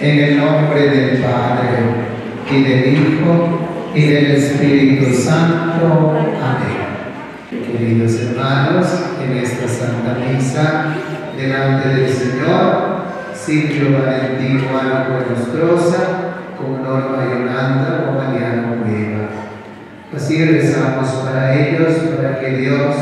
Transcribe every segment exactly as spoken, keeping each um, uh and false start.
En el nombre del Padre, y del Hijo, y del Espíritu Santo. Amén. Queridos hermanos, en esta Santa Misa, delante del Señor, Silvio Valentino Álvaro Nostroza, con Norma Yolanda o Mariano Cueva. Así rezamos para ellos, para que Dios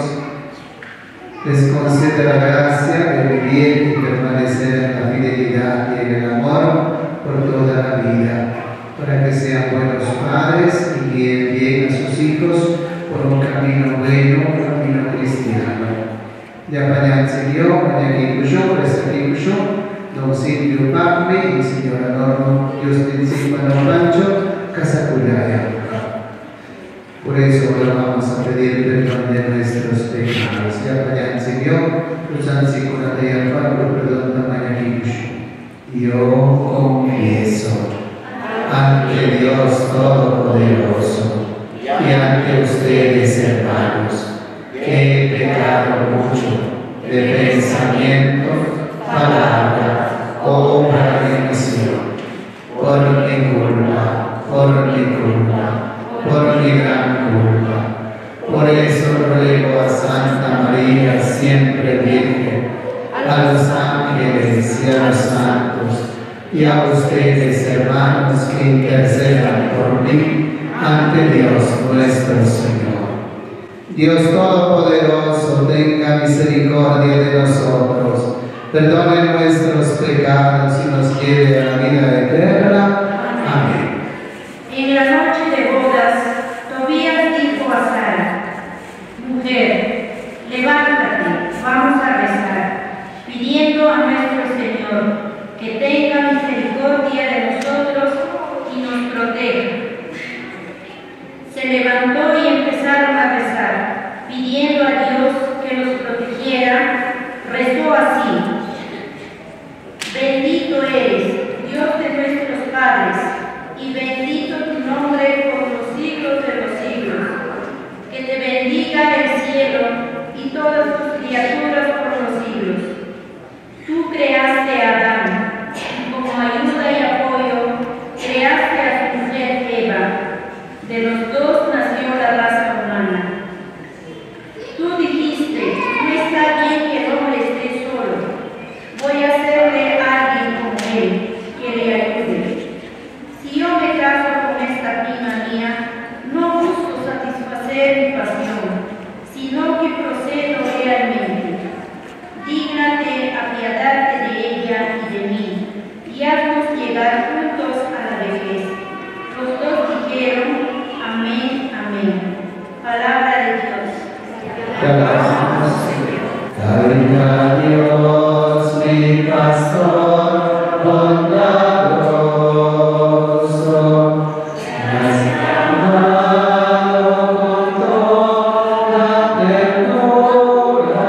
les conceda la gracia de vivir y permanecer en la fidelidad y en el amor por toda la vida, para que sean buenos padres y guíen bien a sus hijos por un camino bueno, un camino cristiano. Ya mañana Señor, mañana que yo, presta que yo, don Silvio Pagme y señora Norma, Dios te encima no mancho, casa cuyaya. Por eso ahora vamos a pedir perdón de nuestros pecados. Ya mañana Señor, los ansíconas de Alfaro, perdón de mañana que yo confieso ante Dios Todopoderoso y ante ustedes, hermanos, que he pecado mucho de pensamiento, palabra, obra y omisión, por mi culpa, por mi culpa, por mi gran culpa. Por eso ruego a Santa María, siempre Virgen, a los ángeles y a los santos, y a ustedes, hermanos, que intercedan por mí ante Dios nuestro Señor. Dios Todopoderoso, tenga misericordia de nosotros, perdone nuestros pecados y nos lleve a la vida eterna. Amén. En la noche de bodas, Tobías dijo a Sara: mujer, levántate, vamos a rezar, pidiendo a nuestro Señor que tenga misericordia de nosotros y nos proteja. Se levantó y empezaron a rezar, pidiendo a Dios que los protegiera. Rezó así: bendito eres, Dios de nuestros padres, y bendito tu nombre por los siglos de los siglos. Que te bendiga el cielo y todas tus criaturas por los siglos. Tú creaste a Adán, y como ayuda y apoyo creaste a su mujer Eva. De los dos nació la raza humana. Tú dijiste: no está bien que el hombre esté solo. Voy a hacerle a alguien como él, que le ayude. Si yo me caso con esta prima mía, no busco satisfacer mi pasión, sino que procedo realmente. Dígnate apiadarte de ella y de mí, y haznos llegar juntos a la vejez. Los dos dijeron: amén, amén. Palabra de Dios. Te alabamos, Señor. Venga Dios, mi pastor, bondadoso, me has llamado con toda ternura,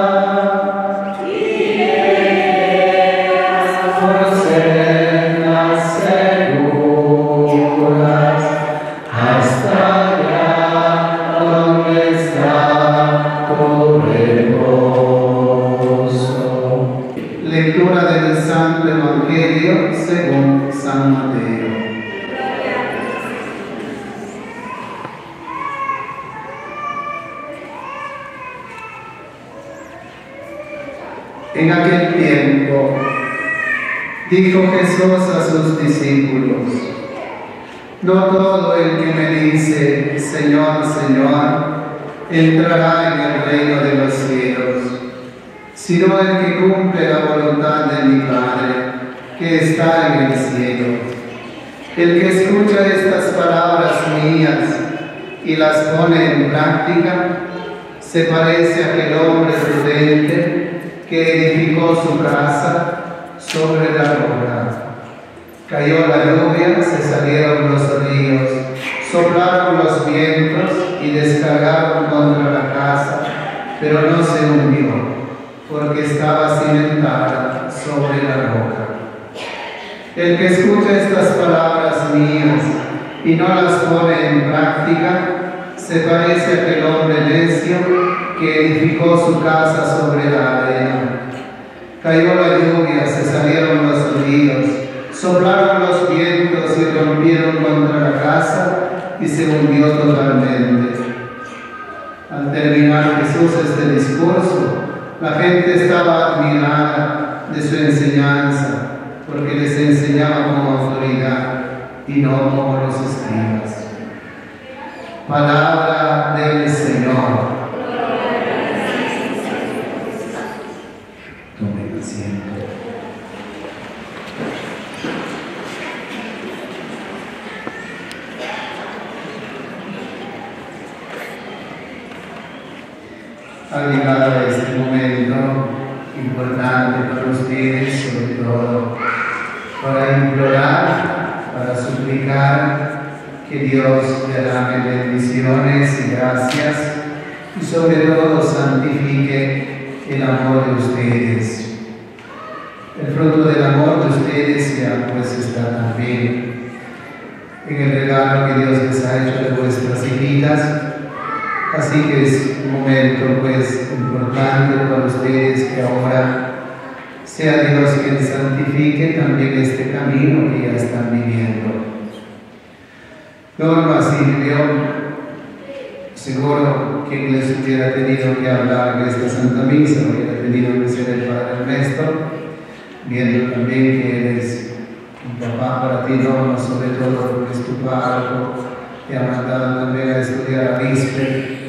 y llegas por sendas seguras hasta allá donde está tu reposo. Lectura del Santo Evangelio según San Mateo. En aquel tiempo dijo Jesús a sus discípulos: no todo el que me dice Señor, Señor, entrará en el reino de los cielos, sino el que cumple la voluntad de mi Padre, que está en el cielo. El que escucha estas palabras mías y las pone en práctica, se parece a aquel hombre prudente que edificó su casa sobre la roca. Cayó la lluvia, se salieron los ríos, soplaron los vientos y descargaron contra la casa, pero no se hundió, porque estaba cimentada sobre la roca. El que escucha estas palabras mías y no las pone en práctica, se parece a aquel hombre necio que edificó su casa sobre la arena. Cayó la lluvia, se salieron los ríos, Soplaron los vientos y rompieron contra la casa y se hundió totalmente. Al terminar Jesús este discurso, la gente estaba admirada de su enseñanza, porque les enseñaba con autoridad y no como los escribas. Palabra del Señor. Tomen asiento. Ha llegado este momento importante para ustedes, sobre todo para implorar, para suplicar que Dios derrame bendiciones y gracias y sobre todo santifique el amor de ustedes. El fruto del amor de ustedes ya pues está también en el regalo que Dios les ha hecho de vuestras hijitas. Así que es un momento pues importante para ustedes que ahora sea Dios quien santifique también este camino que ya están viviendo. Don Basilio, seguro que les hubiera tenido que hablar de esta Santa Misa, hubiera tenido que ser el Padre Ernesto, viendo también que eres un papá para ti, Norma, sobre todo porque es tu párroco, te ha mandado también a estudiar a Bispe,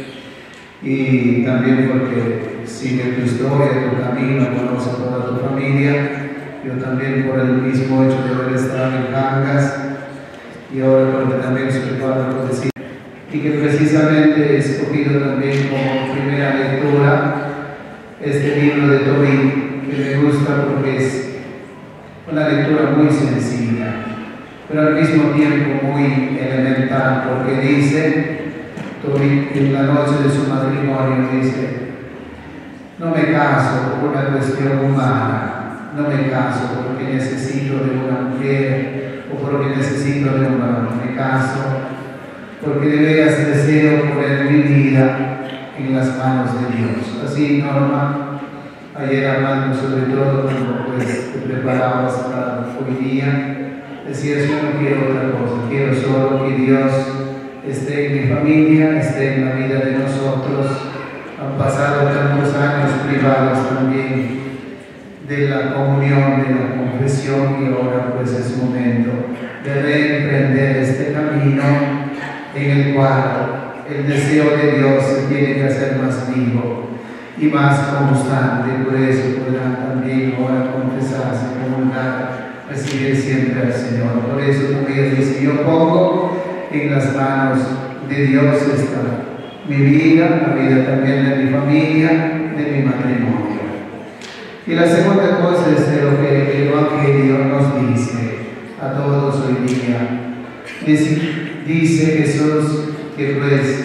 y también porque sigue tu historia, tu camino, conoce toda tu familia. Yo también por el mismo hecho de haber estado en Cangas y ahora porque también soy párroco de Sion, y que precisamente he escogido también como primera lectura este libro de Tobit, que me gusta porque es una lectura muy sencilla, pero al mismo tiempo muy elemental, porque dice Tobit en la noche de su matrimonio, dice: no me caso por una cuestión humana, no me caso porque necesito de una mujer o porque necesito de un varón, me caso porque de veras deseo poner mi vida en las manos de Dios. Así, Norma, ayer hablando sobre todo cuando pues, te preparabas para hoy día, decías: yo no quiero otra cosa, quiero solo que Dios esté en mi familia, esté en la vida de nosotros. Han pasado tantos años privados también de la comunión, de la confesión, y ahora pues es momento de reemprender este camino en el cual el deseo de Dios se tiene que hacer más vivo y más constante. Por eso podrán también ahora confesarse, comulgar, recibir siempre al Señor. Por eso también dice: yo pongo en las manos de Dios esta mi vida, la vida también de mi familia, de mi matrimonio. Y la segunda cosa es de lo que el Evangelio nos dice a todos hoy día. Dice, dice Jesús que pues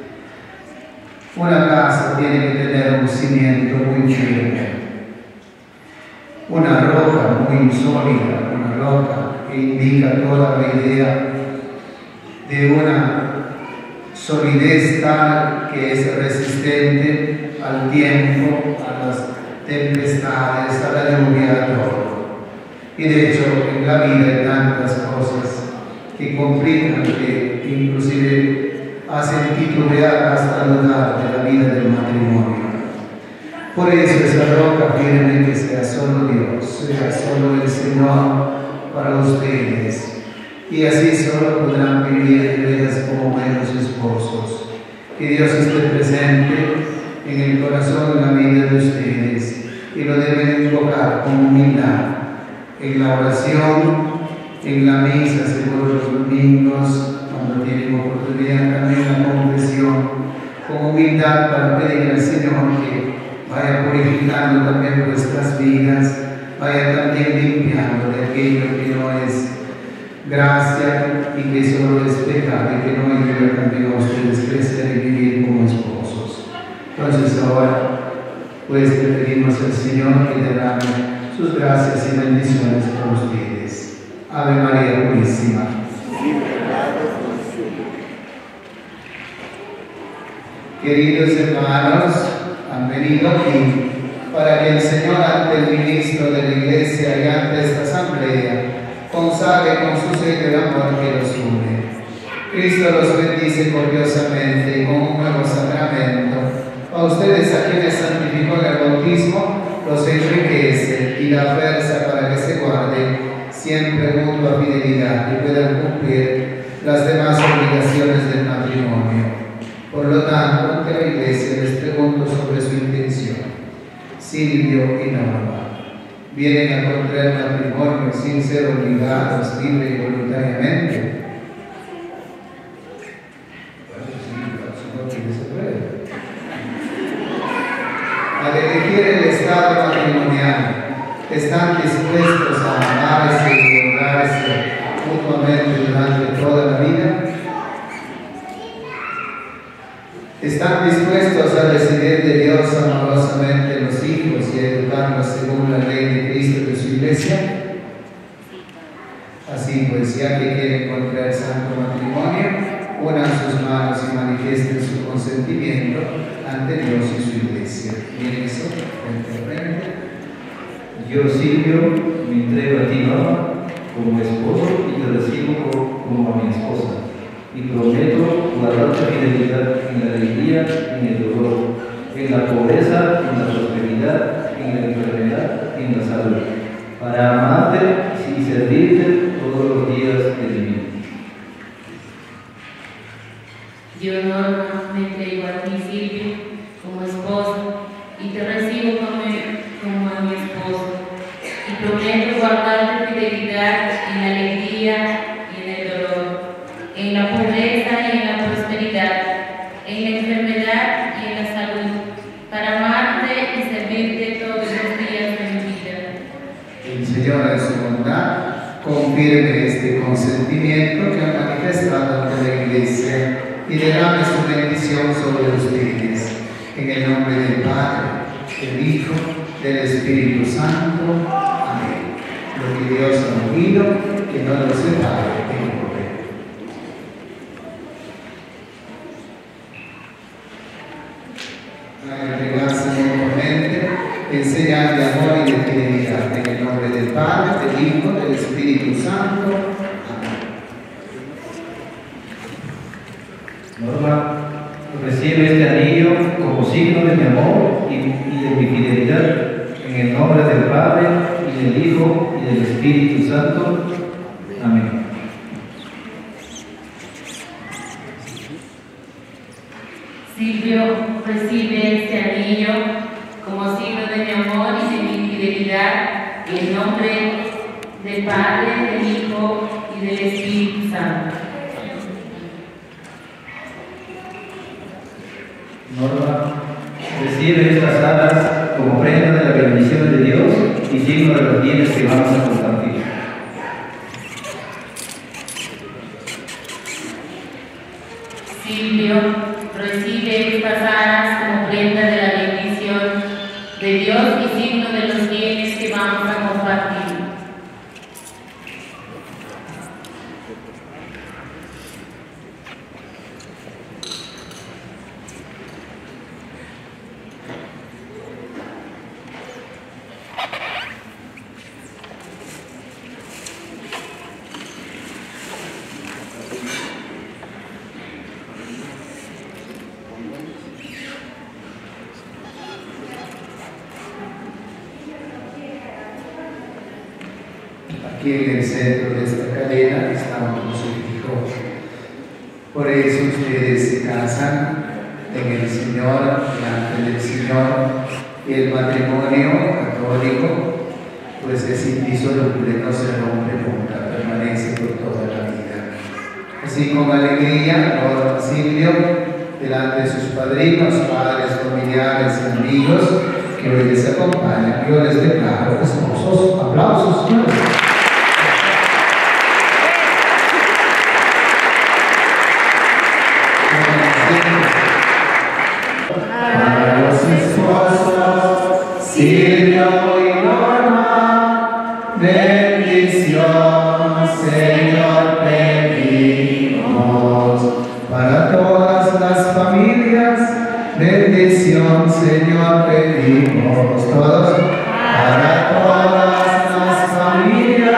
una casa tiene que tener un cimiento muy firme, una roca muy sólida, una roca que indica toda la idea de una solidez tal que es resistente al tiempo, a las tempestades, a la lluvia, a todo. Y de hecho en la vida hay tantas cosas que complican, que inclusive hacen titubear hasta dudar de la vida del matrimonio. Por eso esa roca firme que sea solo Dios, sea solo el Señor para ustedes. Y así solo podrán vivir vidas como buenos esposos. Que Dios esté presente en el corazón y la vida de ustedes, y lo deben invocar con humildad en la oración, en la misa, seguro los domingos, cuando tienen oportunidad, también la confesión, con humildad para pedir al Señor que vaya purificando también vuestras vidas, vaya también limpiando de aquello que no es gracia y que solo es pecado, y que no ayuda también a ustedes crecer y vivir como esposos. Entonces ahora pues le pedimos al Señor que derrame sus gracias y bendiciones por ustedes. Ave María Purísima. Queridos hermanos, han venido aquí para que el Señor, ante el ministro de la Iglesia y ante esta asamblea, consagre con su sello de amor que los une. Cristo los bendice copiosamente y con un nuevo sacramento. A ustedes, a quienes santificó en el bautismo, los enriquece y da fuerza para que se guarden siempre mutua fidelidad y puedan cumplir las demás obligaciones del matrimonio. Por lo tanto, ante la Iglesia les pregunto sobre su intención. Silvio y Norma vienen a contraer matrimonio sin ser obligados libre y voluntariamente. Al elegir el estado matrimonial, están dispuestos a amarse y honrarse mutuamente durante toda la vida. Están dispuestos a recibir de Dios amorosamente los hijos y a educarlos según la ley de Cristo de su Iglesia. Así pues, ya que quieren contraer santo matrimonio, unan sus manos y manifiesten su consentimiento ante Dios y su Iglesia. Miren eso, frente a frente. Yo, Silvio, me entrego a ti, Norma, como esposo y te recibo como a mi esposa. Y prometo guardarte fidelidad en la alegría y en el dolor, en la pobreza, en la prosperidad, en la enfermedad y en la salud, para amarte y servirte todos los días de mi vida. Yo, Norma, me entrego a ti, Silvio, como esposo, y te recibo como, como a mi esposo, y prometo guardarte fidelidad en la alegría y en el dolor, en la pobreza y en la prosperidad, en la enfermedad y en la salud, para amarte y servirte todos los días de mi vida. El Señor en su bondad confirme este consentimiento que ha manifestado ante la Iglesia y derrame su bendición sobre ustedes. En el nombre del Padre, del Hijo, del Espíritu Santo. Amén. Lo que Dios ha unido, que no lo separe en el poder. A entregarse mutuamente, enseñar de amor y de fidelidad. En el nombre del Padre, del Hijo, del Espíritu Santo. Amén. Norma, recibe este anillo como signo de mi amor y, y de mi fidelidad, en el nombre del Padre, y del Hijo, y del Espíritu Santo. Amén. Silvio, recibe este anillo como signo de mi amor y de mi fidelidad, en el nombre del Padre, del Hijo y del Espíritu Santo. Norma, recibe estas alas como prenda de la bendición de Dios y signo de los bienes que vamos a compartir. Silvio, recibe estas alas como prenda de la bendición de Dios y signo de los bienes que vamos a compartir. Aquí en el centro de esta cadena está un crucifijo. Por eso ustedes se casan en el Señor, delante del Señor, y el matrimonio católico pues es indisoluble, no se rompe nunca, permanece por toda la vida. Así con alegría, Norma y Silvio, delante de sus padrinos, padres, familiares y amigos que hoy les acompañan, yo les declaro esposos. Aplausos, señores. Para los esposos, Silvio y Norma, bendición, Señor, pedimos. Para todas las familias, bendición, Señor, pedimos. Todos, para todas las familias,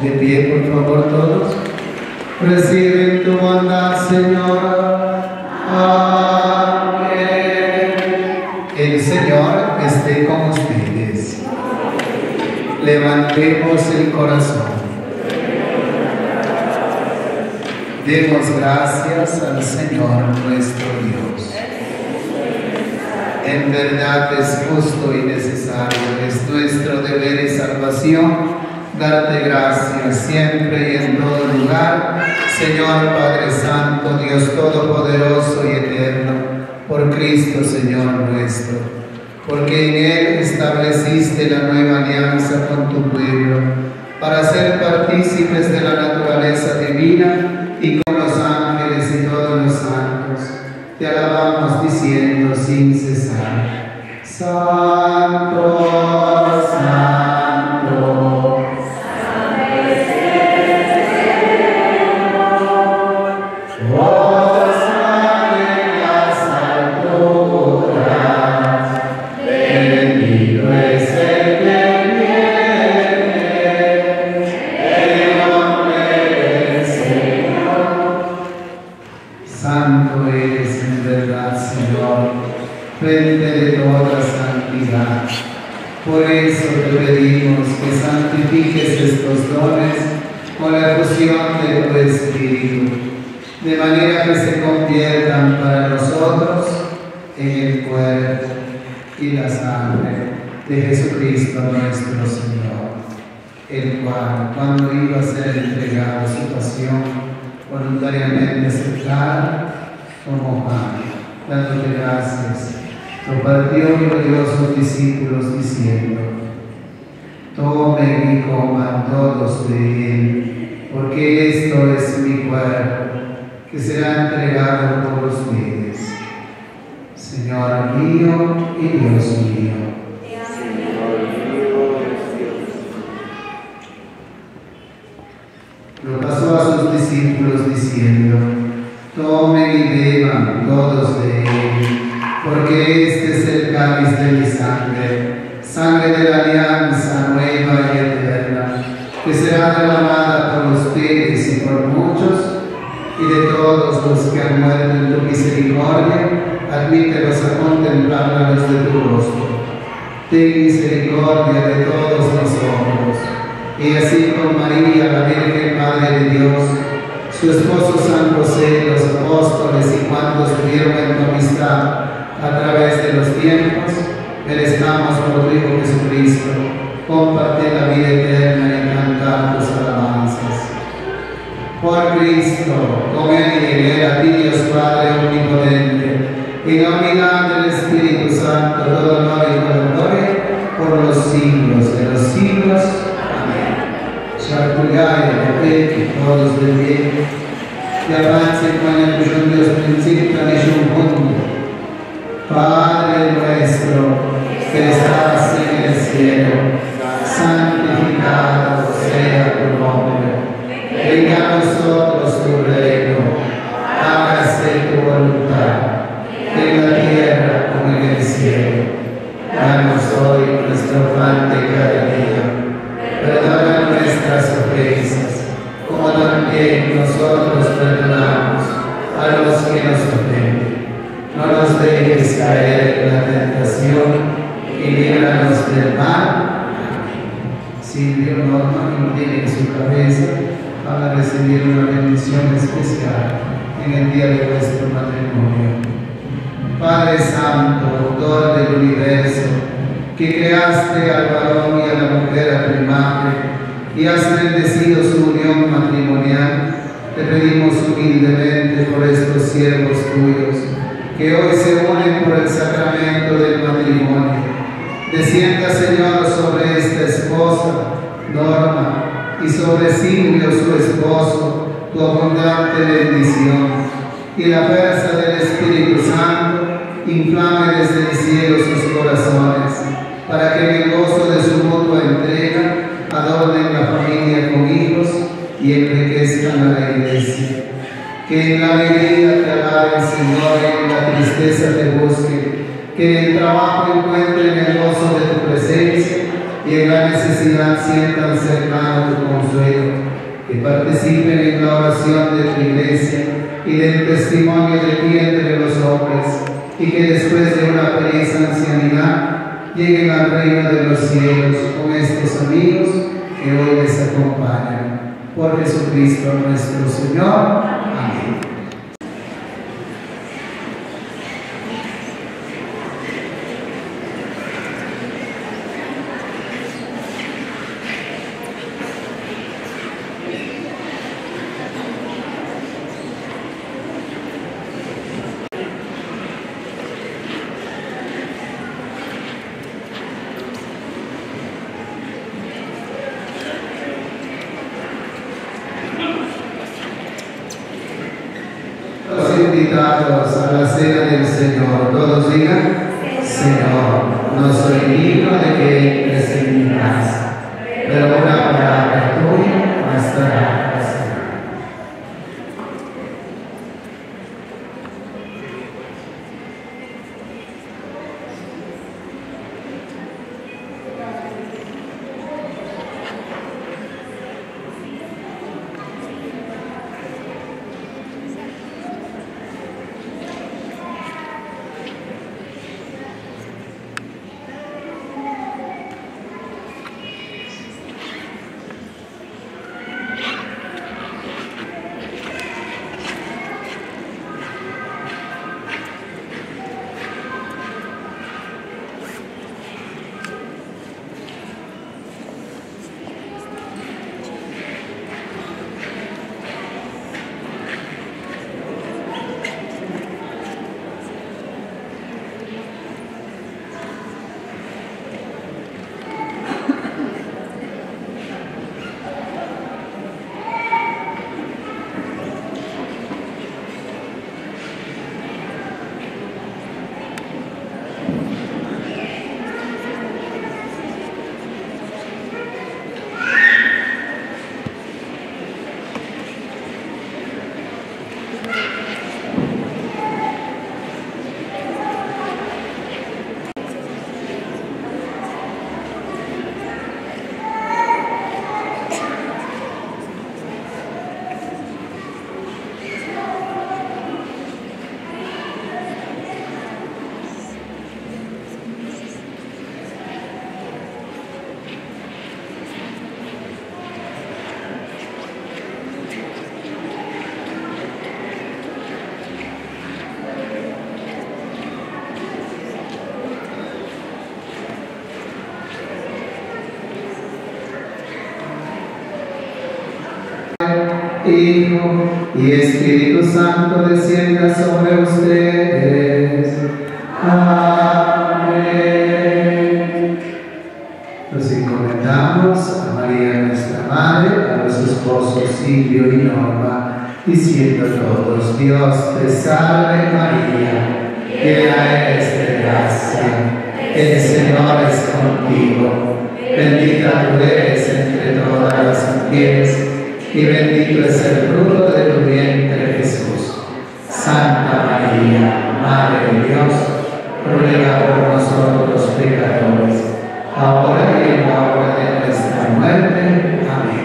de pie, por favor, todos. Reciben tu bondad, Señor. Amén. El Señor esté con ustedes. Levantemos el corazón. Demos gracias al Señor nuestro Dios. En verdad es justo y necesario, es nuestro deber y salvación darte gracias siempre y en todo lugar, Señor Padre Santo, Dios Todopoderoso y Eterno, por Cristo Señor nuestro, porque en Él estableciste la nueva alianza con tu pueblo, para ser partícipes de la naturaleza divina y con los ángeles y todos los santos. Te alabamos diciendo sin cesar: Santo, Santo. Por eso te pedimos que santifiques estos dones con la efusión de tu Espíritu, de manera que se conviertan para nosotros en el cuerpo y la sangre de Jesucristo nuestro Señor, el cual, cuando iba a ser entregado a su pasión, voluntariamente aceptada, como pan, dándote gracias, lo partió y lo dio a sus discípulos diciendo: tomen y coman todos de él, porque esto es mi cuerpo, que será entregado por ustedes. Señor mío y Dios mío. Lo pasó a sus discípulos diciendo: tomen y beban todos de él, porque este es el cáliz de mi sangre, sangre de la alianza nueva y eterna, que será derramada por ustedes y por muchos, y de todos los que han muerto en tu misericordia, admítelos a contemplar la luz de tu rostro. Ten misericordia de todos nosotros, y así con María, la Virgen Madre de Dios, su esposo San José, los apóstoles y cuantos tuvieron en tu amistad a través de los tiempos, merezcamos por tu Hijo Jesucristo compartir la vida eterna y cantar tus alabanzas. Por Cristo, con Él y en Él, a ti Dios Padre omnipotente, en la unidad del Espíritu Santo, todo honor y toda gloria, por los siglos de los siglos. Amén. Charcullare, repete, todos de pie, y avancen con el tuyo Dios principio de su mundo. Padre nuestro, que estás en el cielo, santificado sea tu nombre. Venga a nosotros tu reino, hágase tu voluntad, en la tierra como en el cielo. Danos hoy nuestro pan de cada día. Perdona nuestras ofensas, como también nosotros perdonamos a los que nos ofenden. No nos dejes caer en la tentación y líbranos del mal. Silvio, Norma, inclinen su cabeza para recibir una bendición especial en el día de vuestro matrimonio. Padre Santo, autor del universo, que creaste al varón y a la mujer a tu imagen y has bendecido su unión matrimonial, te pedimos humildemente por estos siervos tuyos, que hoy se unen por el sacramento del matrimonio. Descienda, Señor, sobre esta esposa, Norma, y sobre Silvio, su esposo, tu abundante bendición, y la fuerza del Espíritu Santo inflame desde el cielo sus corazones, para que en el gozo de su mutua entrega adornen la familia con hijos y enriquezcan a la Iglesia. Que en la alegría te alaben, Señor, y en la tristeza te busquen, que en el trabajo encuentren el gozo de tu presencia, y y en la necesidad sientan cercano tu consuelo, que participen en la oración de tu iglesia y del testimonio de ti entre los hombres, y que después de una feliz ancianidad lleguen al reino de los cielos con estos amigos que hoy les acompañan. Por Jesucristo nuestro Señor. Amén. Invitados a la cena del Señor, todos digan: Señor, no soy digno de que entres en mi casa, pero una palabra tuya bastará. Hijo y Espíritu Santo descienda sobre ustedes. Amén. Nos encomendamos a María nuestra Madre, a los esposos Silvio y Norma, diciendo todos: Dios te salve María, llena eres de gracia, el Señor es contigo, bendita tú eres entre todas las mujeres, y bendito es el fruto de tu vientre, Jesús. Santa María, Madre de Dios, ruega por nosotros pecadores, ahora y en la hora de nuestra muerte. Amén.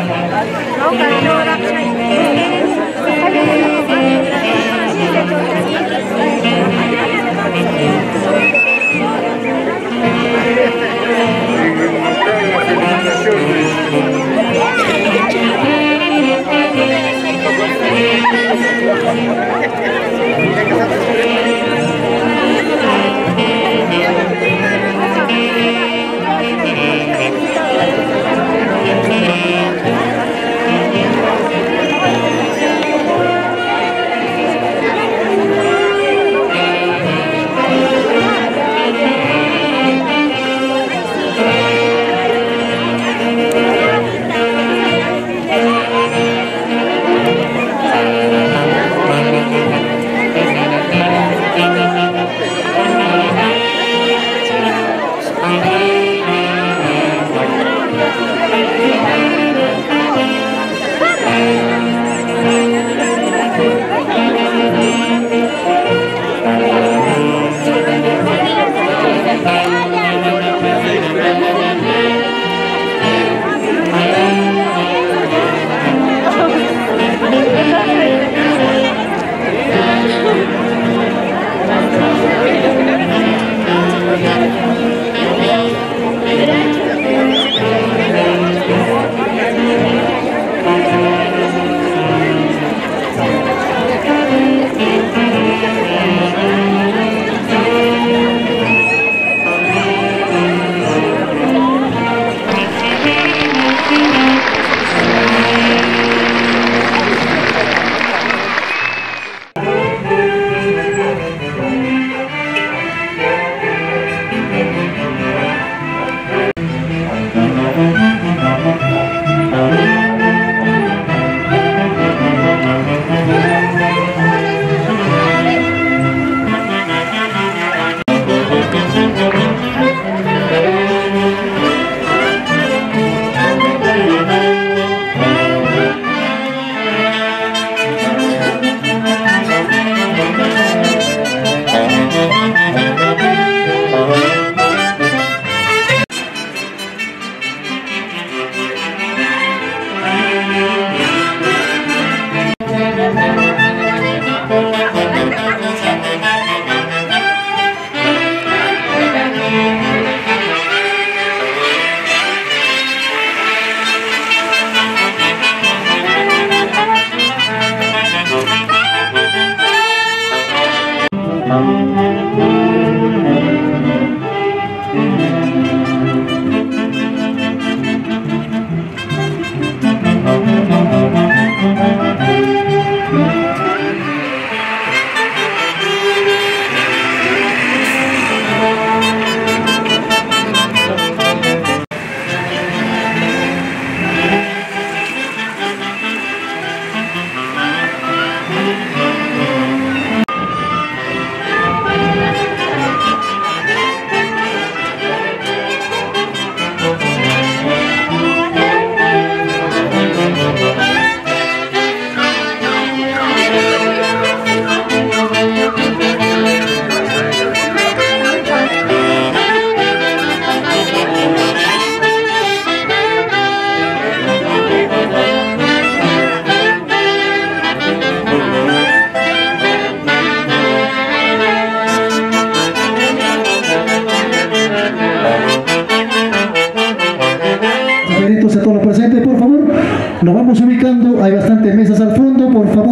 Nos vamos ubicando, hay bastantes mesas al fondo, por favor.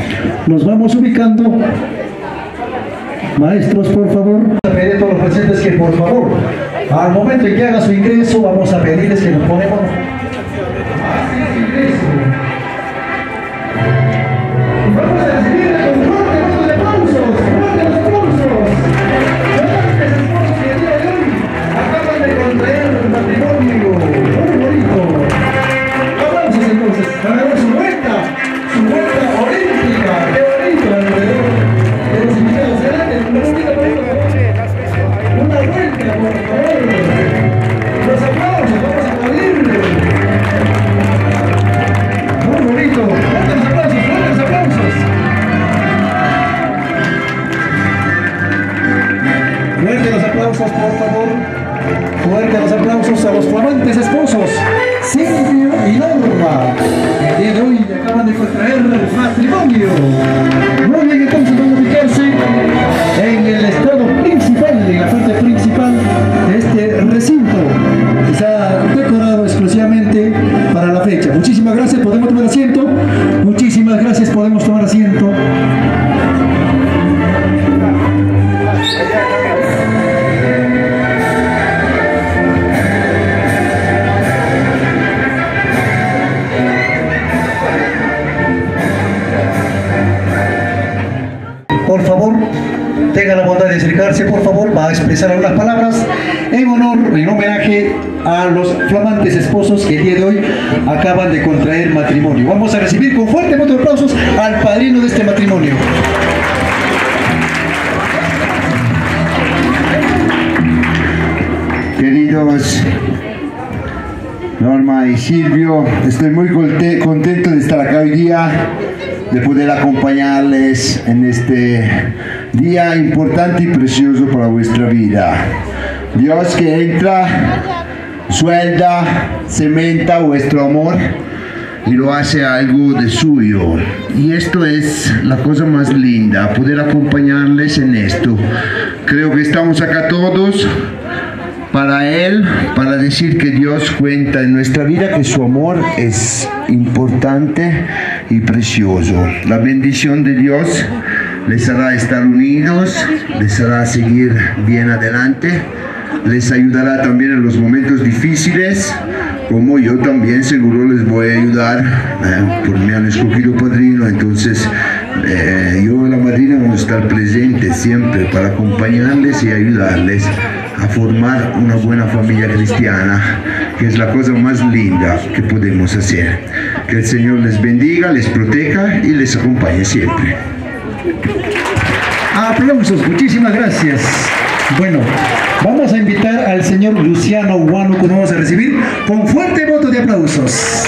Nos vamos ubicando. Maestros, por favor. Vamos a pedir a todos los presentes que, por favor, al momento en que haga su ingreso, vamos a pedirles que nos ponemos. Vamos a recibirle con fuerte voz de aplausos, fuerte los aplausos. Grandes esposos que el día de hoy acaban de contraer un matrimonio muy bonito. Aplausos entonces, ganador su vuelta, su vuelta olímpica. Qué bonito alrededor de los invitados. Adelante, una vuelta, por favor. Una vuelta, por favor. Los aplausos, vamos a aplaudirle. El día de hoy le acaban de contraer matrimonio. Muy bien, entonces vamos a ubicarse en el estado principal, en la parte principal de este recinto que se ha decorado exclusivamente para la fecha. Muchísimas gracias, podemos tomar asiento. Muchísimas gracias, podemos tomar asiento. Por favor, tenga la bondad de acercarse, por favor, va a expresar algunas palabras en honor, en homenaje a los flamantes esposos que el día de hoy acaban de contraer matrimonio. Vamos a recibir con fuerte voto de aplausos al padrino de este matrimonio. Queridos Norma y Silvio, estoy muy contento de estar acá hoy día, de poder acompañarles en este día importante y precioso para vuestra vida. Dios que entra, suelda, cementa vuestro amor y lo hace algo de suyo. Y esto es la cosa más linda, poder acompañarles en esto. Creo que estamos acá todos para Él, para decir que Dios cuenta en nuestra vida, que su amor es importante y precioso. La bendición de Dios les hará estar unidos, les hará seguir bien adelante, les ayudará también en los momentos difíciles, como yo también seguro les voy a ayudar, eh, porque me han escogido padrino, entonces eh, yo y la madrina vamos a estar presentes siempre para acompañarles y ayudarles a formar una buena familia cristiana, que es la cosa más linda que podemos hacer. Que el Señor les bendiga, les proteja y les acompañe siempre. Aplausos, muchísimas gracias. Bueno, vamos a invitar al señor Luciano Huánuco, nos vamos a recibir con fuerte voto de aplausos.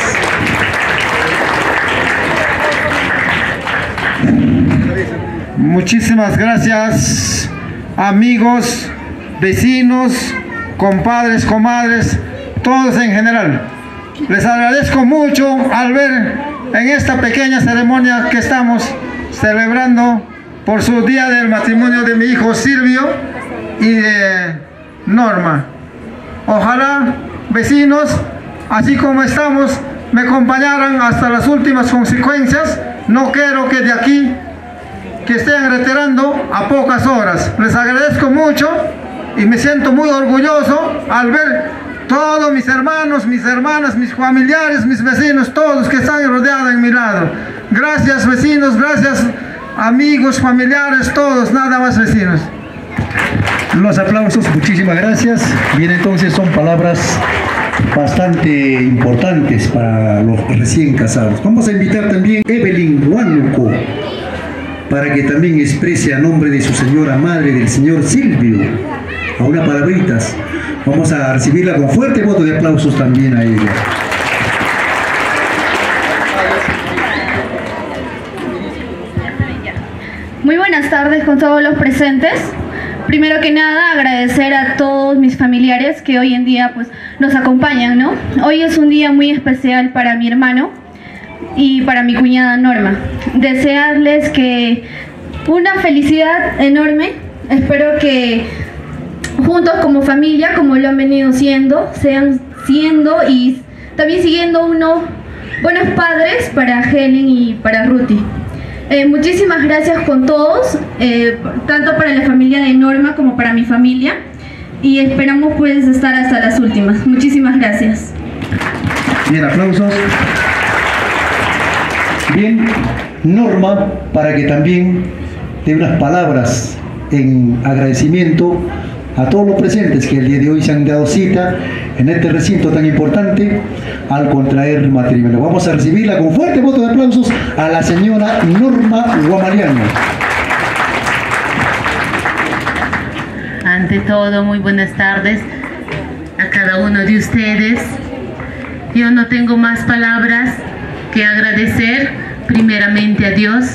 Muchísimas gracias, amigos, vecinos, compadres, comadres, todos en general. Les agradezco mucho al ver en esta pequeña ceremonia que estamos celebrando por su día del matrimonio de mi hijo Silvio y de Norma. Ojalá, vecinos, así como estamos, me acompañaran hasta las últimas consecuencias. No quiero que de aquí, que estén retirando a pocas horas. Les agradezco mucho y me siento muy orgulloso al ver todos mis hermanos, mis hermanas, mis familiares, mis vecinos, todos que están rodeados en mi lado. Gracias, vecinos, gracias, amigos, familiares, todos, nada más, vecinos. Los aplausos, muchísimas gracias. Bien, entonces son palabras bastante importantes para los recién casados. Vamos a invitar también a Evelyn Huánuco para que también exprese a nombre de su señora madre, del señor Silvio, a unas palabritas. Vamos a recibirla con fuerte voto de aplausos también a ella. Muy buenas tardes con todos los presentes. Primero que nada, agradecer a todos mis familiares que hoy en día pues nos acompañan, ¿no? Hoy es un día muy especial para mi hermano y para mi cuñada Norma. Desearles que una felicidad enorme. Espero que juntos como familia, como lo han venido siendo, sean siendo y también siguiendo unos buenos padres para Helen y para Ruti. Eh, muchísimas gracias con todos, eh, tanto para la familia de Norma como para mi familia, y esperamos pues estar hasta las últimas. Muchísimas gracias. Bien, aplausos. Bien, Norma, para que también dé unas palabras en agradecimiento a todos los presentes que el día de hoy se han dado cita en este recinto tan importante al contraer matrimonio. Vamos a recibirla con fuerte voto de aplausos a la señora Norma Guamariano. Ante todo, muy buenas tardes a cada uno de ustedes. Yo no tengo más palabras que agradecer primeramente a Dios.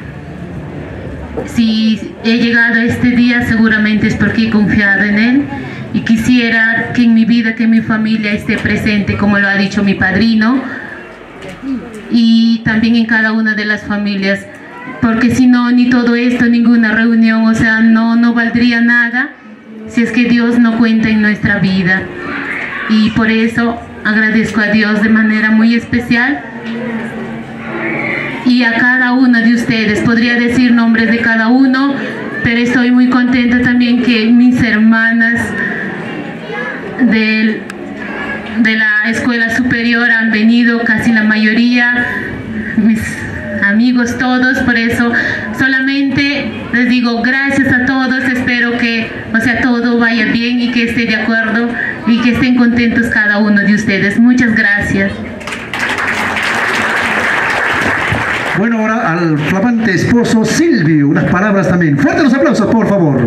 Si he llegado a este día, seguramente es porque he confiado en Él y quisiera que en mi vida, que mi familia esté presente, como lo ha dicho mi padrino, y también en cada una de las familias, porque si no, ni todo esto, ninguna reunión, o sea, no, no valdría nada si es que Dios no cuenta en nuestra vida. Y por eso agradezco a Dios de manera muy especial y a cada uno de ustedes. Podría decir nombres de cada uno, pero estoy muy contenta también que mis hermanas del, de la escuela superior han venido, casi la mayoría, mis amigos todos. Por eso solamente les digo gracias a todos. Espero que, o sea, todo vaya bien y que esté de acuerdo y que estén contentos cada uno de ustedes. Muchas gracias. Bueno, ahora al flamante esposo Silvio, unas palabras también. Fuertes los aplausos, por favor.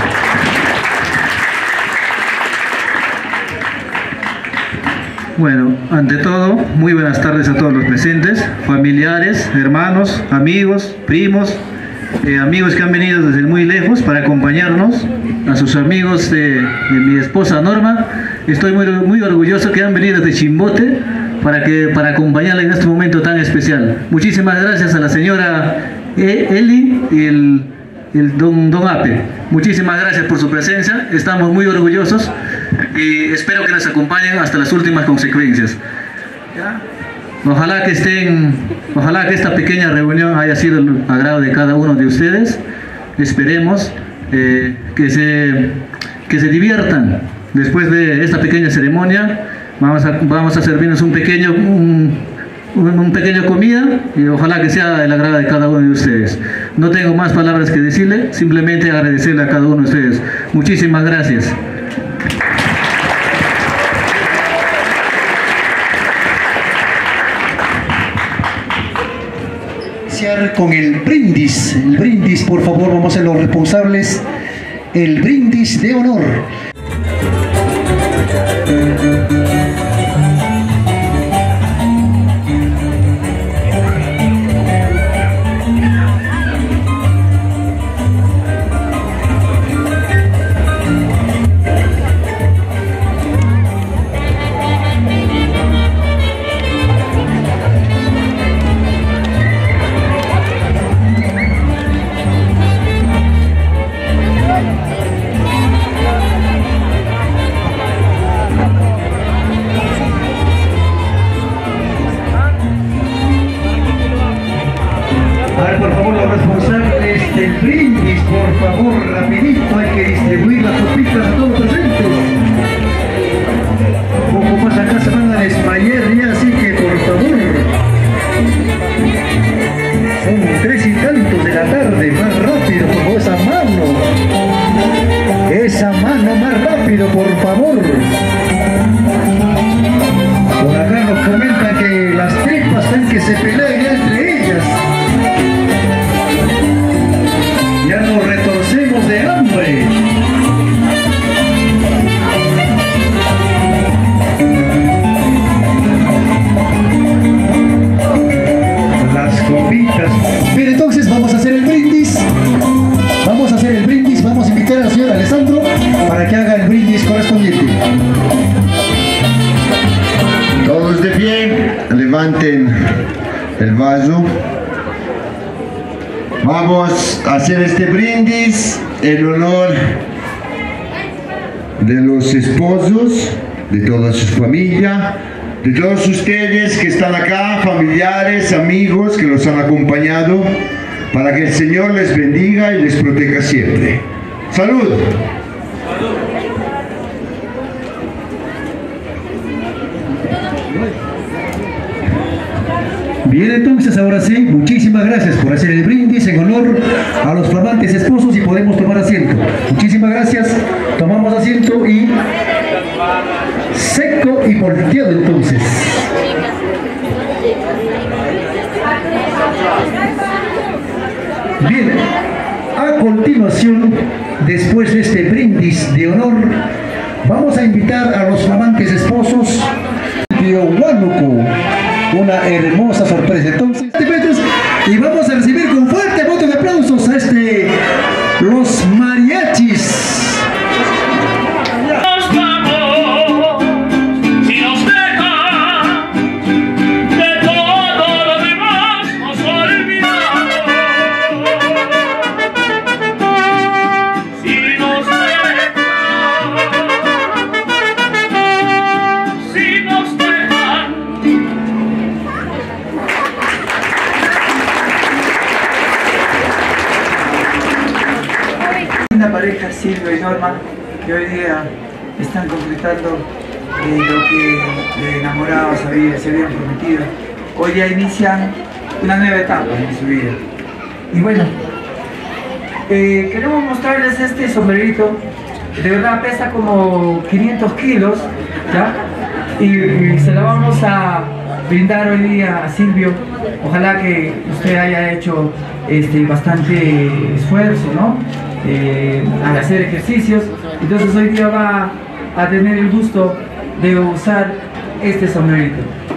Bueno, ante todo, muy buenas tardes a todos los presentes, familiares, hermanos, amigos, primos, eh, amigos que han venido desde muy lejos para acompañarnos, a sus amigos de, de mi esposa Norma. Estoy muy, muy orgulloso que han venido desde Chimbote para, que, para acompañarla en este momento tan especial. Muchísimas gracias a la señora Eli y el, el don, don Ape. Muchísimas gracias por su presencia, estamos muy orgullosos y espero que nos acompañen hasta las últimas consecuencias. Ojalá que estén, ojalá que esta pequeña reunión haya sido el agrado de cada uno de ustedes. Esperemos eh, que, se, que se diviertan después de esta pequeña ceremonia. Vamos a, vamos a servirnos un pequeño, un, un, un pequeño comida y ojalá que sea el agrado de cada uno de ustedes. No tengo más palabras que decirle, simplemente agradecerle a cada uno de ustedes. Muchísimas gracias. Con el brindis, el brindis, por favor, vamos a ser los responsables, el brindis de honor. El vaso. Vamos a hacer este brindis en honor de los esposos, de toda su familia, de todos ustedes que están acá, familiares, amigos que los han acompañado, para que el Señor les bendiga y les proteja siempre. ¡Salud! Bien, entonces ahora sí, muchísimas gracias por hacer el brindis en honor a los flamantes esposos y podemos tomar asiento. Muchísimas gracias, tomamos asiento y seco y volteado entonces. Bien, a continuación, después de este brindis de honor, vamos a invitar a los flamantes esposos de Huánuco. Una hermosa sorpresa. Entonces, y vamos a recibir con fuerte voto de aplausos a este, los mariachis. Nos vamos, si nos deja de todo linda pareja, Silvio y Norma, que hoy día están completando eh, lo que de enamorados había, se habían prometido. Hoy día inician una nueva etapa en su vida. Y bueno, eh, queremos mostrarles este sombrerito. De verdad pesa como quinientos kilos, ¿ya? Y, y se lo vamos a brindar hoy día a Silvio. Ojalá que usted haya hecho este, bastante esfuerzo, ¿no? Eh, al hacer ejercicios. Entonces hoy día va a tener el gusto de usar este sombrerito.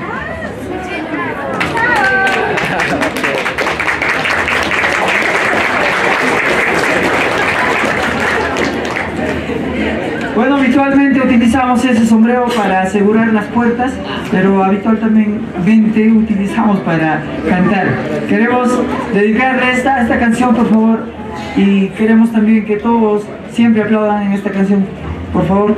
Bueno, habitualmente utilizamos ese sombrero para asegurar las puertas, pero habitualmente utilizamos para cantar. Queremos dedicarle esta, esta canción, por favor, y queremos también que todos siempre aplaudan en esta canción, por favor.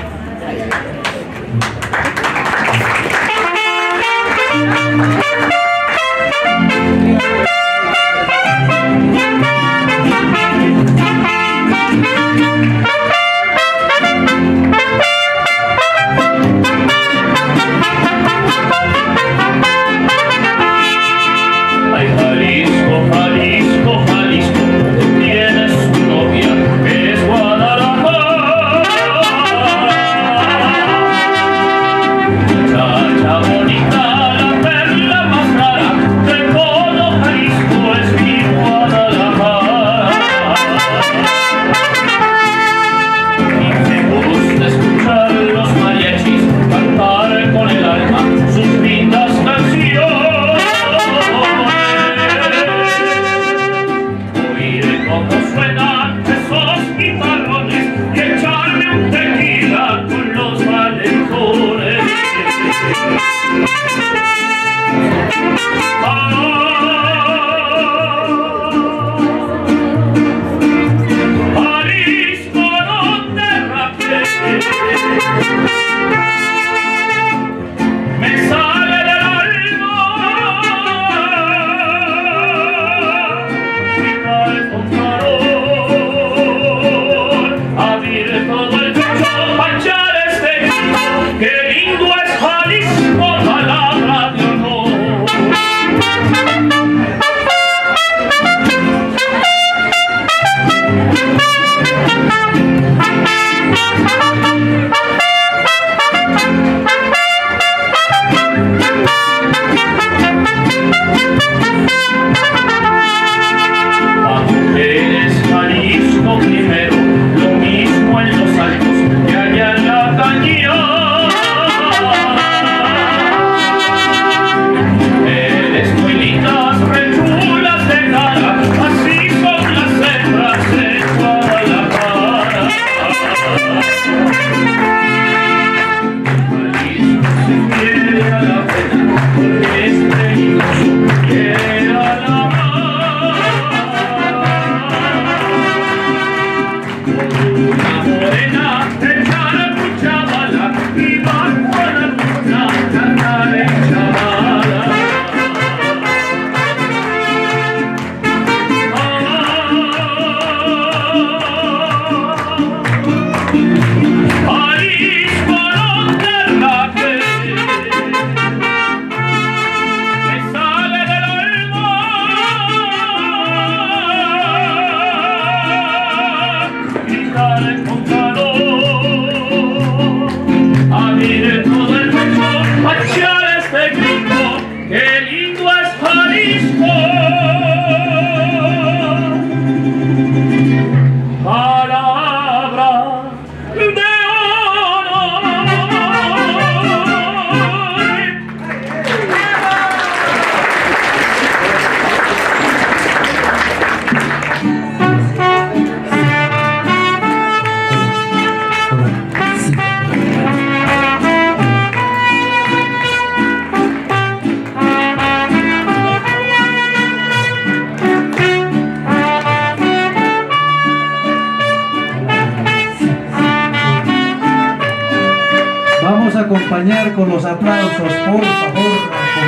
Acompañar con los aplausos, por favor, al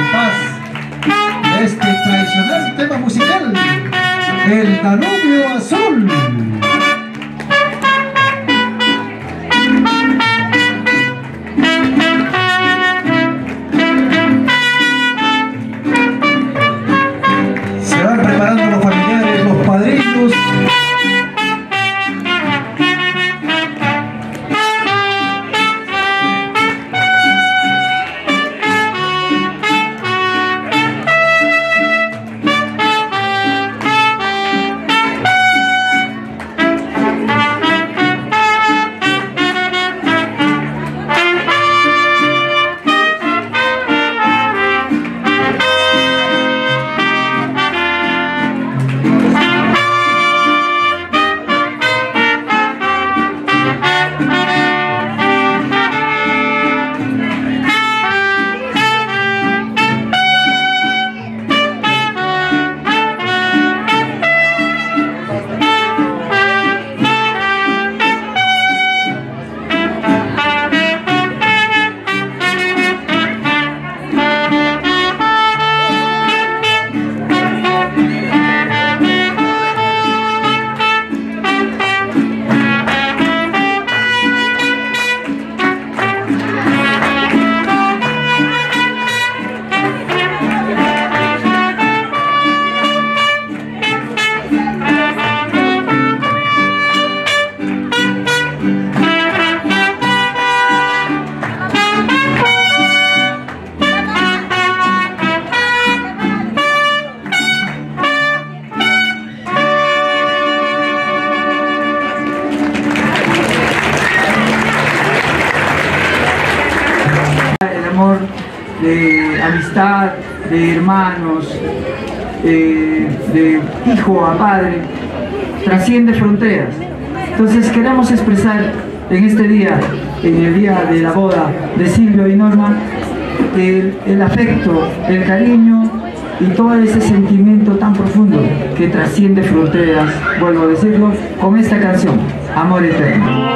compás de este tradicional tema musical, el Danubio Azul. amistad, de hermanos, eh, de hijo a padre, trasciende fronteras. Entonces queremos expresar en este día, en el día de la boda de Silvio y Norma, el, el afecto, el cariño y todo ese sentimiento tan profundo que trasciende fronteras, vuelvo a decirlo, con esta canción, Amor Eterno.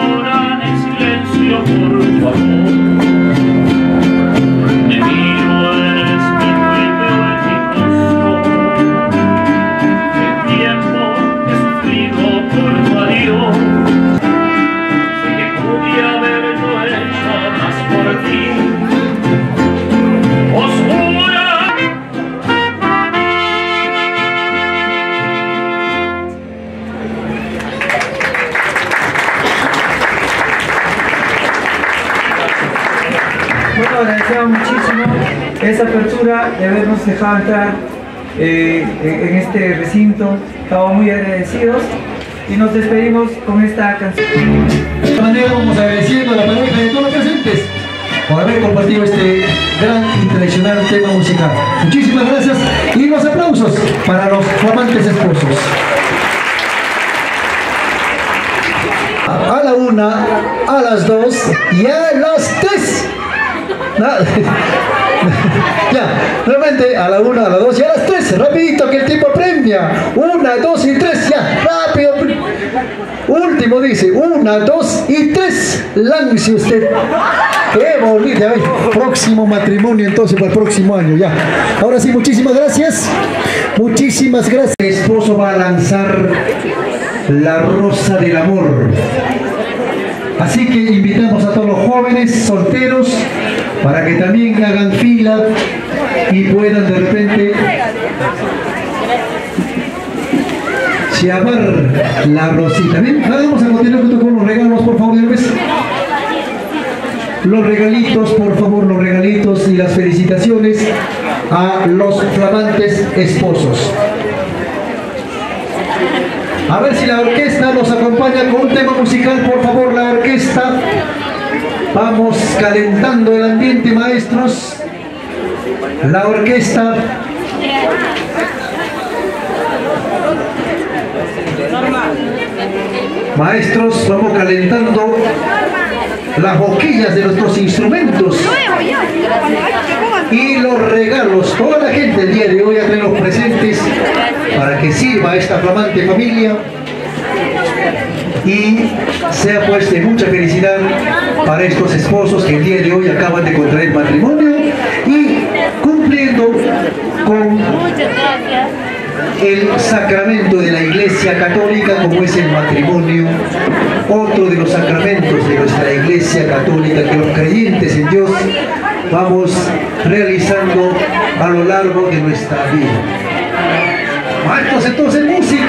Bueno, agradecemos muchísimo esa apertura de habernos dejado entrar eh, en este recinto. Estamos muy agradecidos y nos despedimos con esta canción. De esta manera vamos agradeciendo a la pareja de todos los presentes por haber compartido este gran y tradicional tema musical. Muchísimas gracias y los aplausos para los flamantes esposos. A la una, a las dos y a las tres. Ya, realmente a la una, a las dos y a las tres. Rapidito que el tiempo premia. Una, dos y tres, ya, rápido. Último dice, una, dos y tres. Lance usted. Qué bonito. A ver, próximo matrimonio entonces para el próximo año, ya. Ahora sí, muchísimas gracias. Muchísimas gracias. El esposo va a lanzar la rosa del amor. Así que invitamos a todos los jóvenes solteros para que también hagan fila y puedan de repente llamar la rosita. Bien, vamos a continuar con los regalos, por favor, los regalitos, por favor, los regalitos y las felicitaciones a los flamantes esposos. A ver si la orquesta nos acompaña con un tema musical, por favor, la orquesta. Vamos calentando el ambiente, maestros. La orquesta. Maestros, vamos calentando las boquillas de nuestros instrumentos y los regalos. Toda la gente el día de hoy a traer los presentes para que sirva a esta flamante familia y sea pues de mucha felicidad para estos esposos que el día de hoy acaban de contraer matrimonio y cumpliendo con el sacramento de la Iglesia Católica, como es el matrimonio, otro de los sacramentos de nuestra Iglesia Católica que los creyentes en Dios vamos realizando a lo largo de nuestra vida. Maestros, entonces música.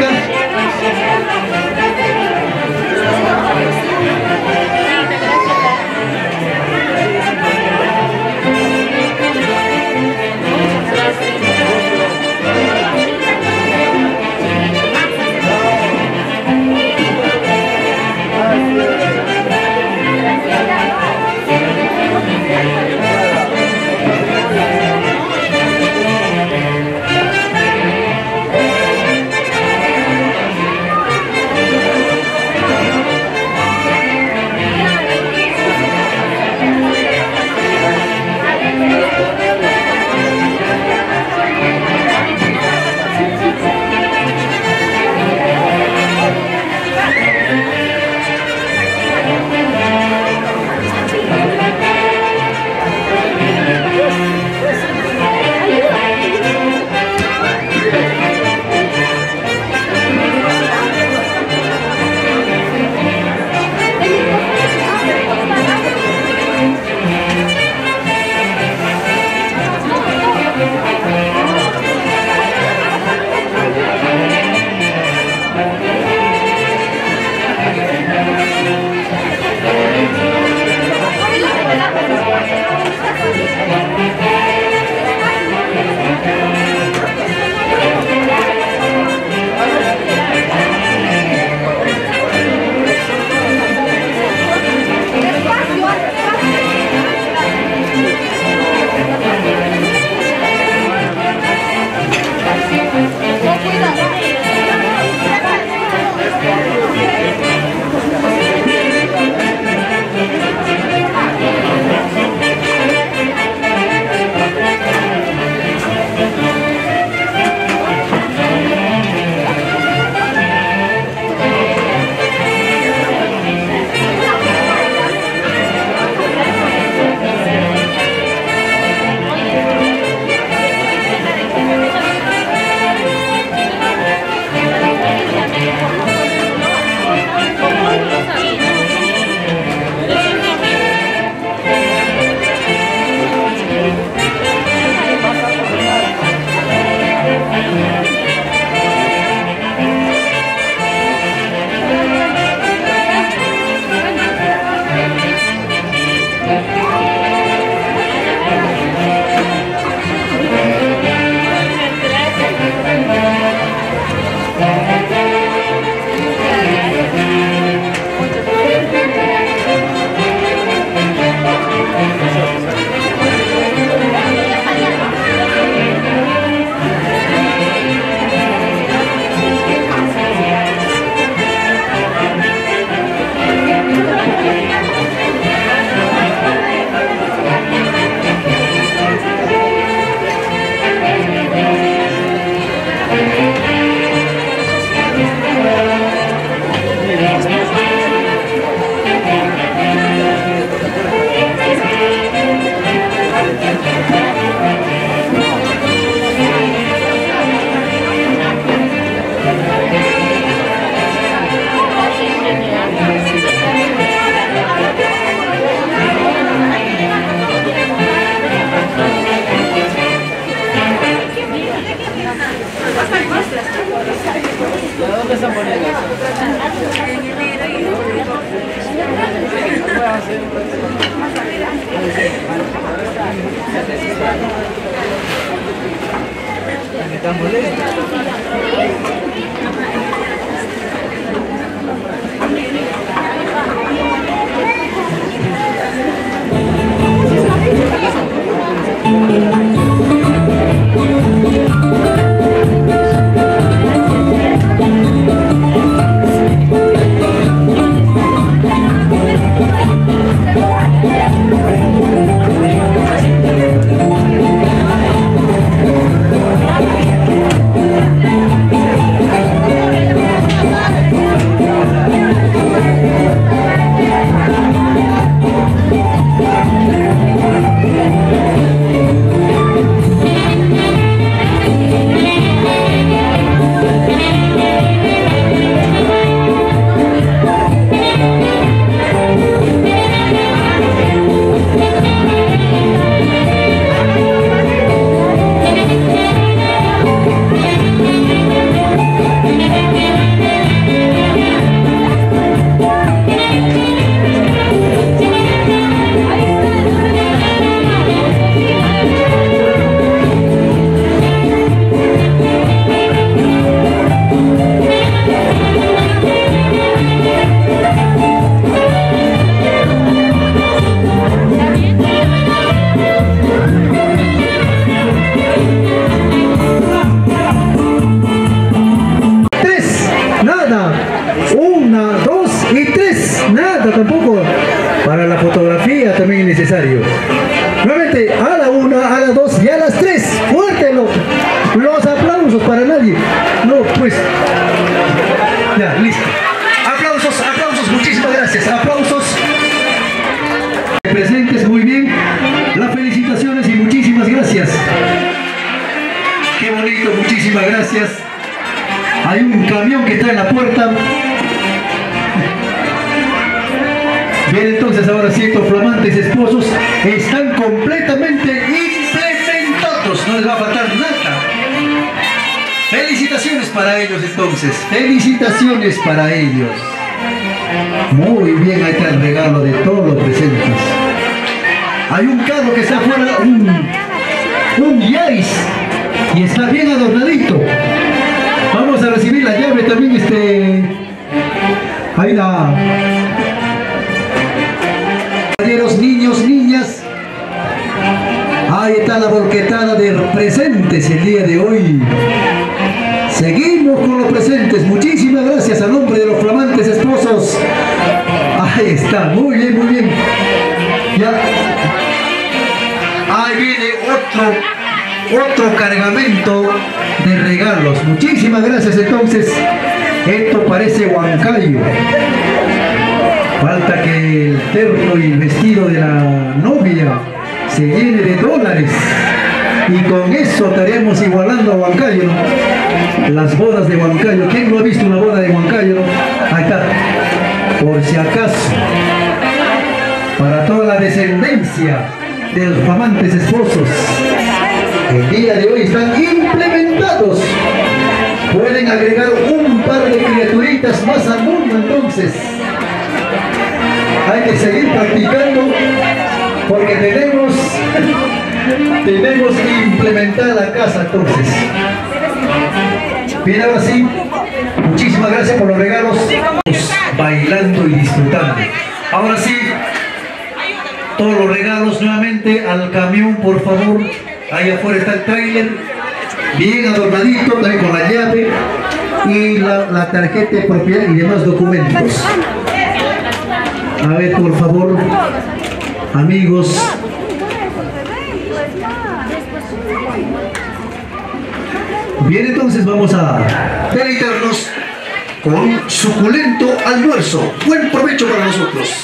dónde están poniendo? ¿Están molestos? Tampoco para la fotografía también es necesario. Nuevamente a la una, a las dos y a las tres. Fuerte lo, los aplausos para nadie. No, pues. Ya, listo. Aplausos, aplausos, muchísimas gracias. Aplausos. Presentes, muy bien. Las felicitaciones y muchísimas gracias. Qué bonito, muchísimas gracias. Hay un camión que está en la puerta. Bien, entonces ahora sí, estos flamantes esposos están completamente implementados, no les va a faltar nada. Felicitaciones para ellos entonces, felicitaciones para ellos. Muy bien, ahí está el regalo de todos los presentes. Hay un carro que está afuera, un, un Yaris, y está bien adornadito. Vamos a recibir la llave también, este... Ahí la... Niños, niñas, ahí está la volquetada de presentes el día de hoy. Seguimos con los presentes. Muchísimas gracias a nombre de los flamantes esposos. Ahí está, muy bien, muy bien. Ya. Ahí viene otro, otro cargamento de regalos. Muchísimas gracias entonces. Esto parece Huancayo. Falta que el terno y el vestido de la novia se llene de dólares. Y con eso estaremos igualando a Huancayo, ¿no? Las bodas de Huancayo. ¿Quién no ha visto una boda de Huancayo? Ahí está. Por si acaso. Para toda la descendencia de los flamantes esposos. El día de hoy están implementados. Pueden agregar un par de criaturitas más al mundo entonces. Hay que seguir practicando porque tenemos tenemos que implementar la casa entonces. Bien, ahora sí, muchísimas gracias por los regalos. Bailando y disfrutando. Ahora sí, todos los regalos nuevamente al camión, por favor. Ahí afuera está el tráiler, bien adornadito, también con la llave y la, la tarjeta de propiedad y demás documentos. A ver, por favor, amigos. Bien, entonces vamos a deleitarnos con suculento almuerzo. Buen provecho para nosotros.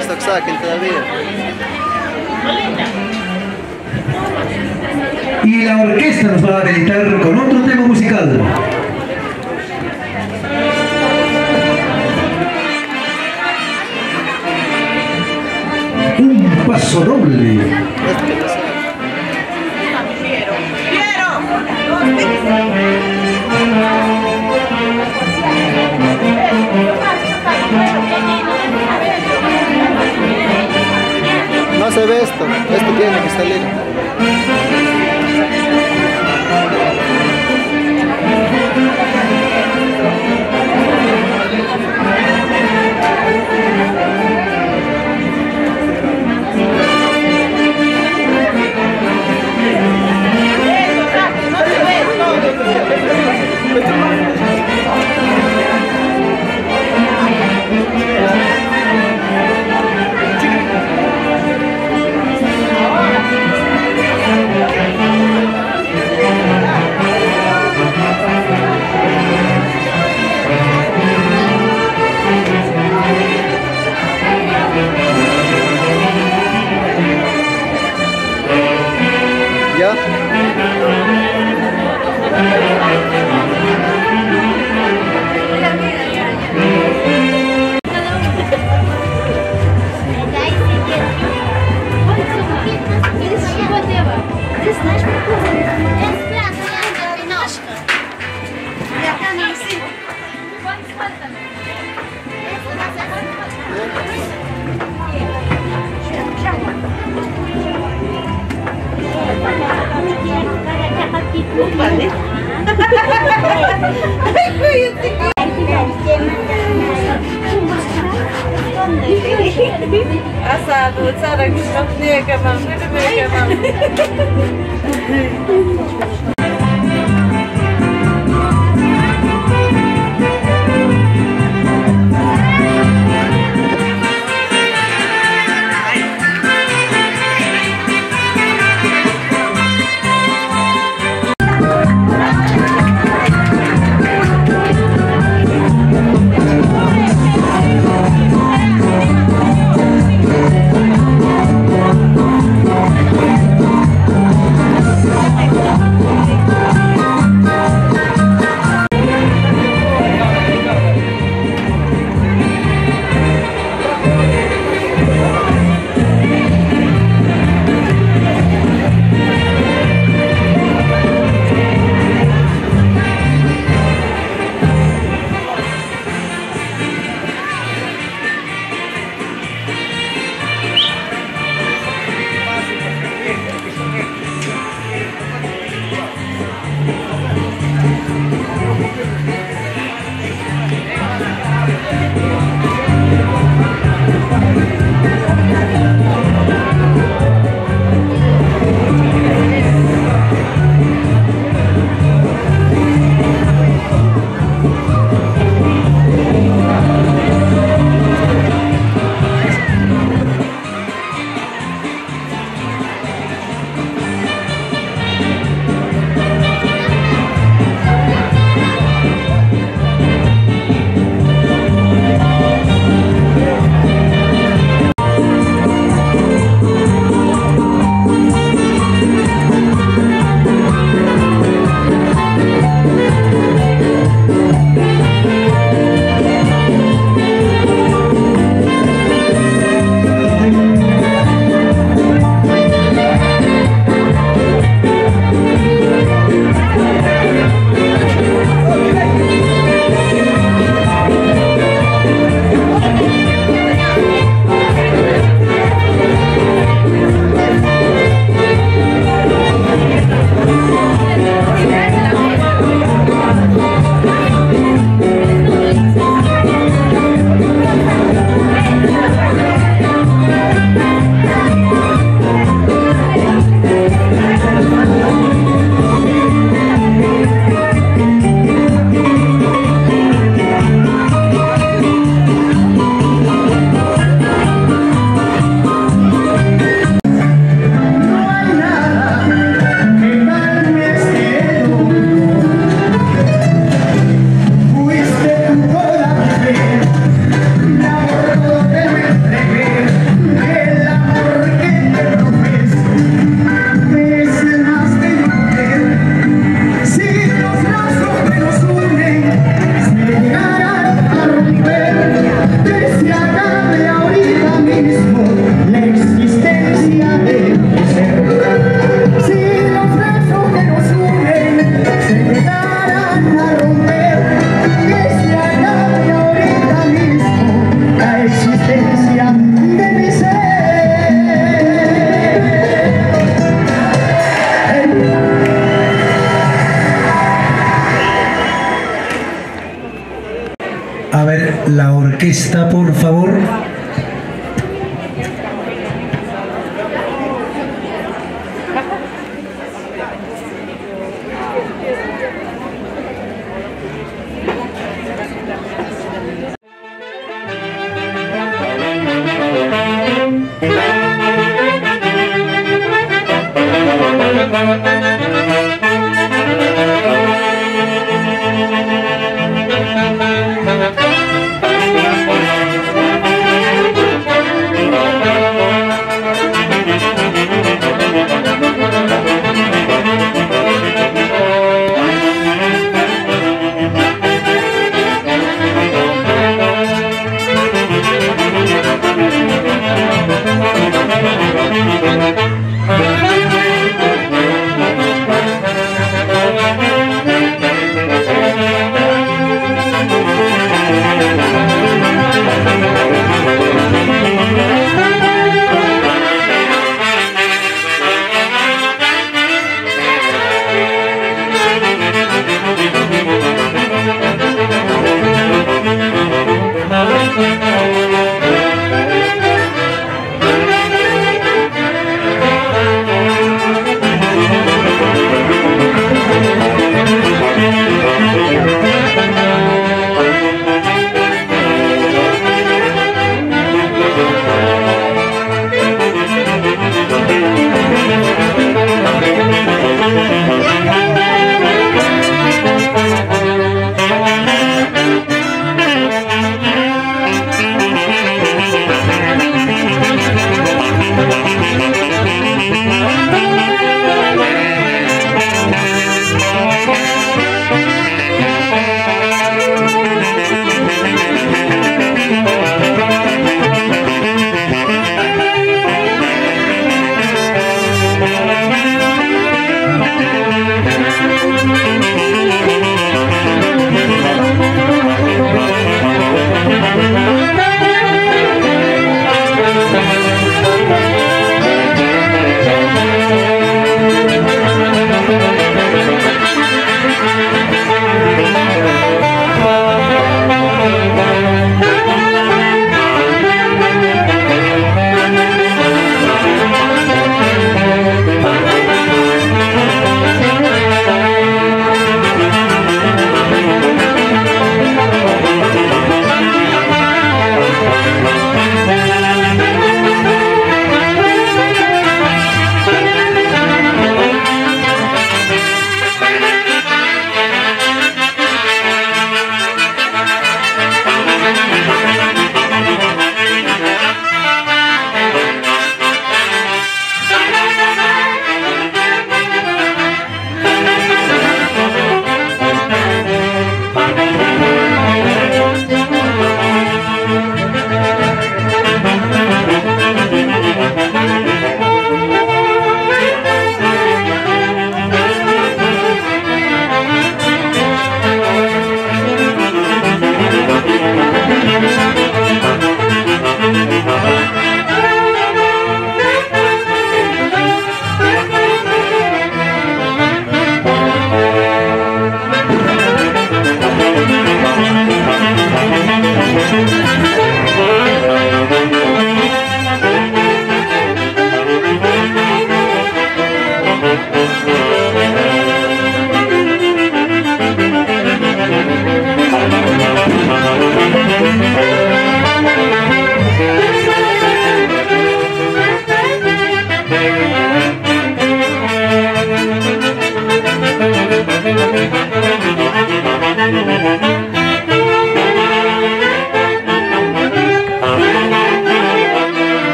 visto que saquen todavía. Y la orquesta nos va a deleitar con otro tema musical. Un paso doble. No se ve esto, esto tiene que salir. ¿Ya? Asado, cara que está nega, mano, nega, mano. lista, por favor.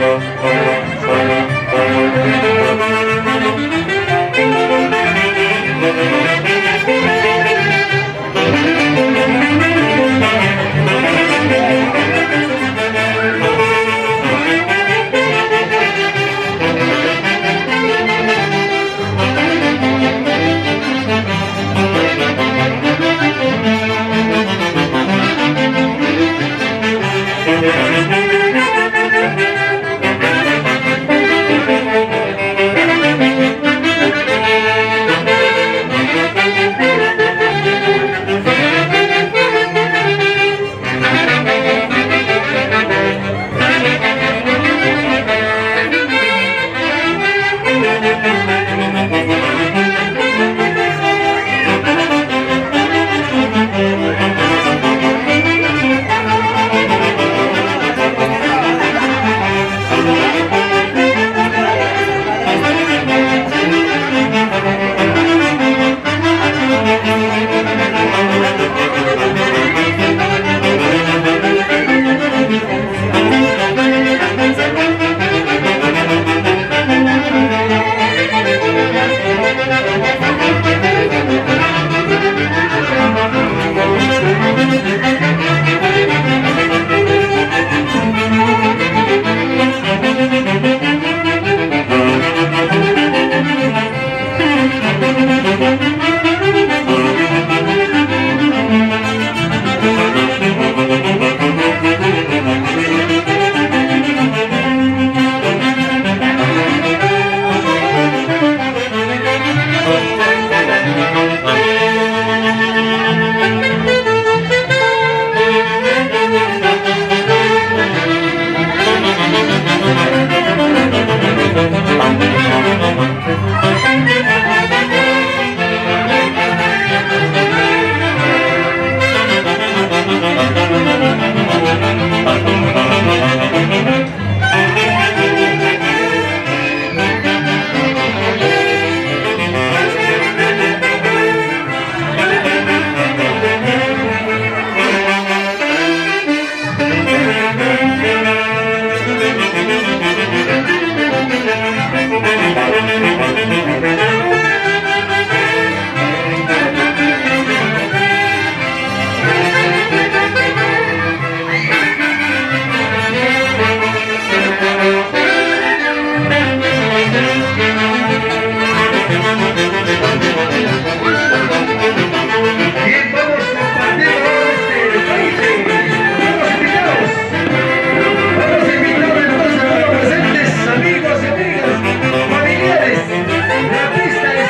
La pista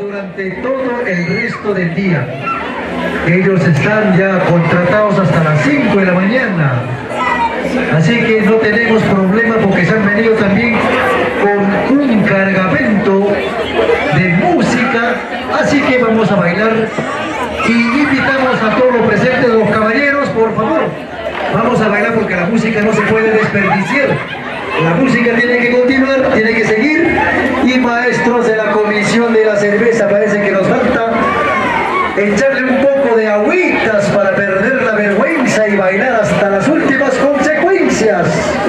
durante todo el resto del día. Ellos están ya contratados hasta las cinco de la mañana. Así que no tenemos problema porque se han venido también con un cargamento de música. Así que vamos a bailar y invitamos a todos los presentes, los caballeros, por favor. Vamos a bailar porque la música no se puede desperdiciar. La música tiene que continuar, tiene que seguir. Y maestros de la comisión de la cerveza, parece que nos falta echarle un poco de agüitas para perder la vergüenza y bailar hasta las últimas consecuencias.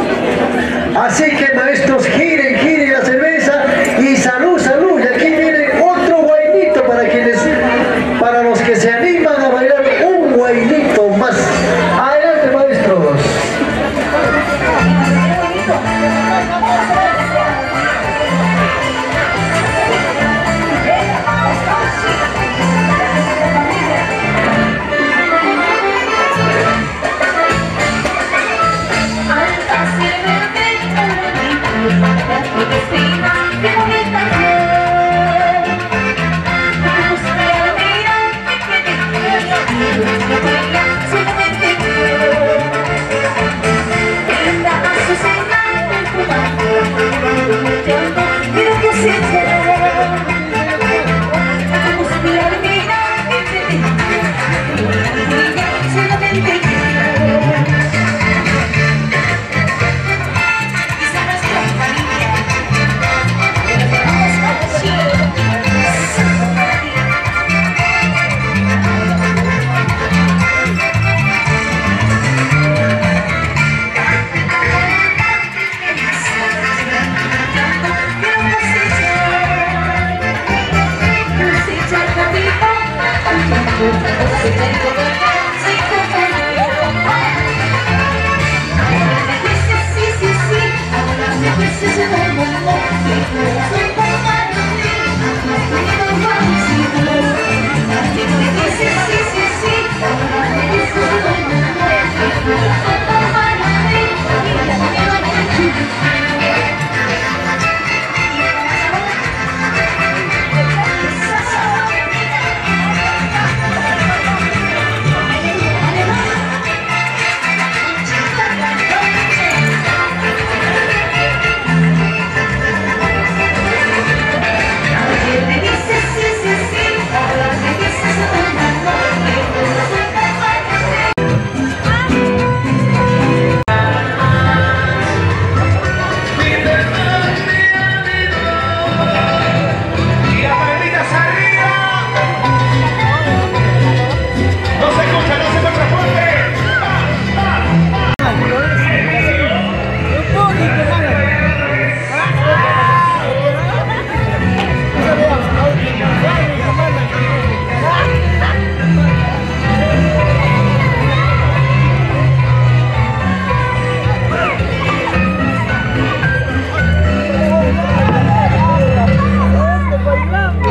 Así que maestros, giren, giren la cerveza y salud, salud. Y aquí viene otro guainito para quienes, para los que se animan a bailar un guainito más. Adelante, maestros.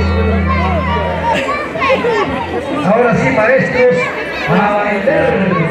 Ahora sí, maestros, a bailar.